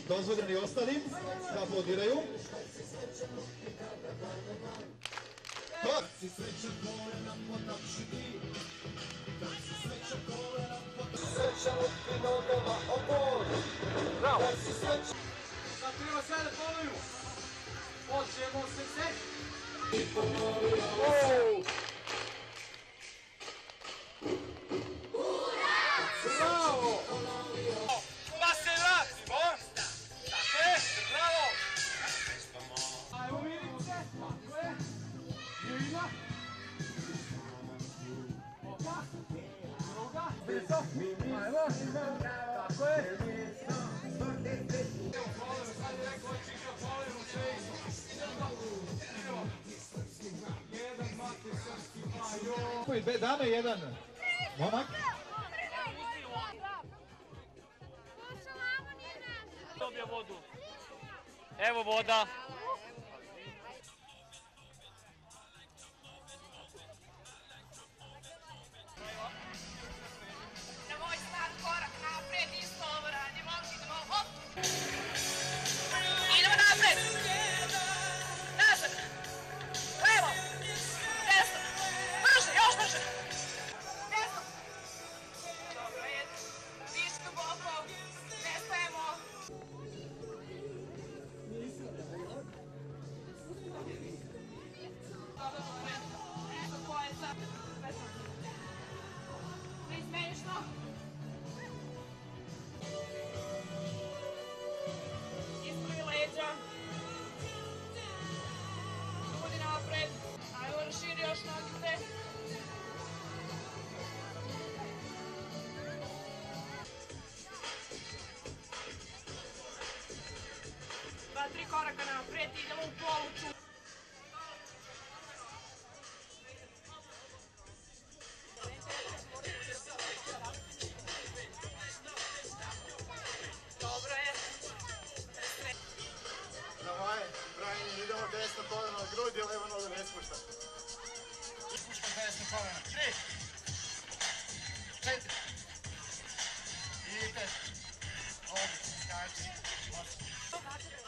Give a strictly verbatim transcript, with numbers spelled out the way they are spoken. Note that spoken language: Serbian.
dozvoljeno i ostalim da aplaudiraju. Hop! Bravo! Sad treba sve da ponovimo. Hoćemo se seti. Bravo! Pa se vratimo! Tako je, bravo! Ajmo Milice, tako je. Milina. Opa. Druga. Brzo. Ajmo. Tako je. Sad je rekao čika, polovimo sve idemo. Jedan mati srpski majo. Dve dame, jedan momak. Dobija vodu. Evo voda. Na moj star korak napred, isto ovo radimo, idemo, hop! Idemo napred! Nazad! Levo! Desno! Brže, još brže! Desno! Dobro je, viš duboko, ne stajemo! Eto ko je sad, neizmenično! Ispravi leđa. Budi napred. Ajmo raširi još nogice. Dva, tri koraka napred, idemo u poluču. Dobro je. Na moje, Brajanje, idemo desno koleno na grudi, levo nogu ne spušta. Spušta desno koleno. Tri. Četiri. I pet. Odlično, skači. Osam.